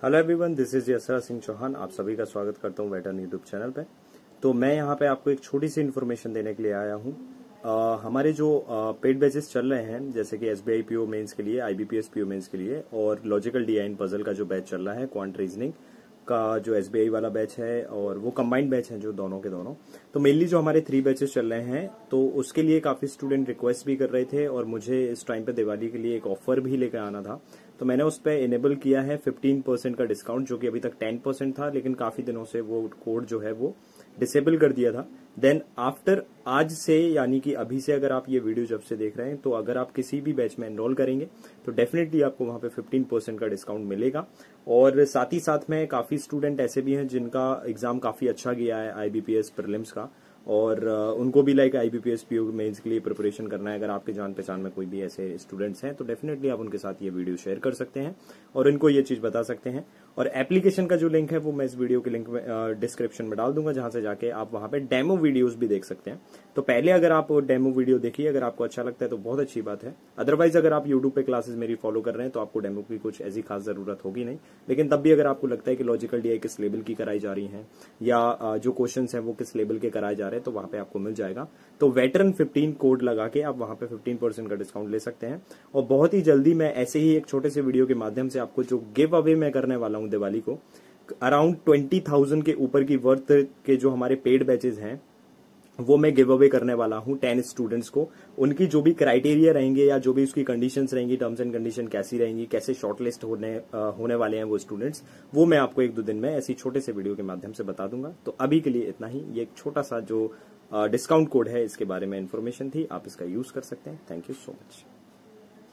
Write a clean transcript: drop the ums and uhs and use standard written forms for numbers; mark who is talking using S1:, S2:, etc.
S1: Hello everyone, this is Yashraj Singh Chauhan. आप सभी का स्वागत करता हूं वेटर्न यूट्यूब चैनल पे। तो मैं यहां पे आपको एक छोटी सी इन्फॉर्मेशन देने के लिए आया हूं। हमारे जो पेड बैचेस चल रहे हैं, जैसे कि एसबीआई पीओ मेंस के लिए, आईबीपीएस पीओ मेंस के लिए, और लॉजिकल डीआई इन पजल का जो बैच चल रहा है, क्वांट रीजनिंग का जो एसबीआई वाला बैच है, और वो कंबाइंड बैच है जो दोनों के दोनों। तो मेनली जो हमारे 3 बैचेस चल रहे हैं, तो उसके लिए काफी स्टूडेंट रिक्वेस्ट भी कर रहे थे, और मुझे इस टाइम पे दिवाली के लिए एक ऑफर भी लेकर आना था। तो मैंने उस पर इनेबल किया है 15% का डिस्काउंट, जो कि अभी तक 10% था, लेकिन काफी दिनों से वो कोड जो है वो डिसेबल कर दिया था। देन आफ्टर आज से, यानी कि अभी से, अगर आप ये वीडियो जब से देख रहे हैं, तो अगर आप किसी भी बैच में एनरोल करेंगे तो डेफिनेटली आपको वहां पे 15% का डिस्काउंट मिलेगा। और साथ ही साथ में काफी स्टूडेंट ऐसे भी हैं जिनका एग्जाम काफी अच्छा गया है आईबीपीएस प्रीलिम्स का, और उनको भी लाइक आईबीपीएस पीओ मेंस के लिए प्रिपरेशन करना है। अगर आपके जान पहचान में कोई भी ऐसे स्टूडेंट्स हैं तो डेफिनेटली आप उनके साथ ये वीडियो शेयर कर सकते हैं और इनको ये चीज बता सकते हैं। और एप्लीकेशन का जो लिंक है वो मैं इस वीडियो के लिंक में डिस्क्रिप्शन में डाल दूंगा, जहां से जाके आप वहां पे डेमो वीडियोस भी देख सकते हैं। तो पहले अगर आप डेमो वीडियो देखिए, अगर आपको अच्छा लगता है तो बहुत अच्छी बात है। अदरवाइज अगर आप यूट्यूब पे क्लासेस मेरी फॉलो कर रहे हैं तो आपको डेमो की कुछ ऐसी खास जरूरत होगी नहीं। लेकिन तब भी अगर आपको लगता है कि लॉजिकल डीआई किस लेवल की कराई जा रही है, या जो क्वेश्चन है वो किस लेवल के कराए जा रहे हैं, तो वहां पे आपको मिल जाएगा। तो वेटरन 15 कोड लगा के आप वहां पे 15% का डिस्काउंट ले सकते हैं। और बहुत ही जल्दी मैं ऐसे ही एक छोटे से वीडियो के माध्यम से आपको जो गिव अवे मैं करने वाला हूं दिवाली को, अराउंड 20,000 के ऊपर की वर्थ के जो हमारे पेड बैचेस हैं वो मैं गिव अवे करने वाला हूं 10 स्टूडेंट्स को। उनकी जो भी क्राइटेरिया रहेंगे या जो भी उसकी कंडीशंस रहेंगी, टर्म्स एंड कंडीशन कैसी रहेंगी, कैसे शॉर्टलिस्ट होने वाले हैं वो स्टूडेंट्स, वो मैं आपको 1-2 दिन में ऐसी छोटे से वीडियो के माध्यम से बता दूंगा। तो अभी के लिए इतना ही। ये एक छोटा सा जो डिस्काउंट कोड है, इसके बारे में इंफॉर्मेशन थी, आप इसका यूज कर सकते हैं। Thank you so much.